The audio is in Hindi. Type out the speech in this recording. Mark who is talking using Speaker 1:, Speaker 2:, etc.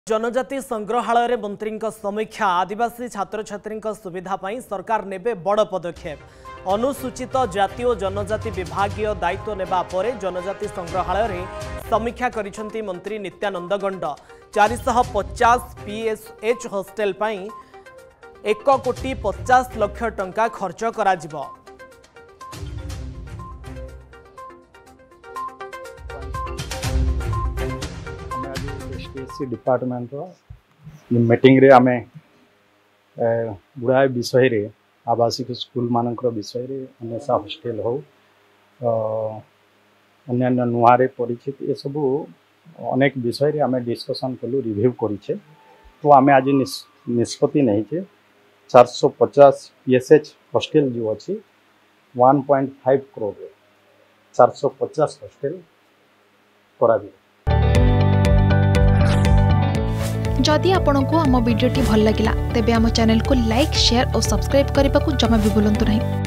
Speaker 1: जनजाति संग्रहालय मंत्री समीक्षा आदिवासी छात्र छात्री सुविधा सरकार नेबे बड़ पदक्षेप अनुसूचित जाति और जनजाति विभागीय दायित्व नेबा परे जनजाति संग्रहालय समीक्षा करिसेंती मंत्री नित्यानंद गंड 450 पीएसएच हॉस्टेल 1,50,00,000 टंका खर्च कराजिबो।
Speaker 2: डिपार्टमेंट मीटिंग रे आमे गुड़ाए विषय रे आवासिक स्कूल मानकर विषय रे अनेसा हॉस्टेल हो अन्य नुआरे परिचित ये सब अनेक विषय रे आमे डिस्कशन कलु रिव्यू करिछे। तो आमे आज निष्पत्ति नहीं छे 450 पीएसएच हॉस्टेल जो अच्छी 1.5 करोड़ 450 हॉस्टेल करा।
Speaker 3: जदि आपंक आम भिडी भल लगा तेब आम चैनल को लाइक शेयर और सब्सक्राइब करने को जमा भी भूलु नहीं।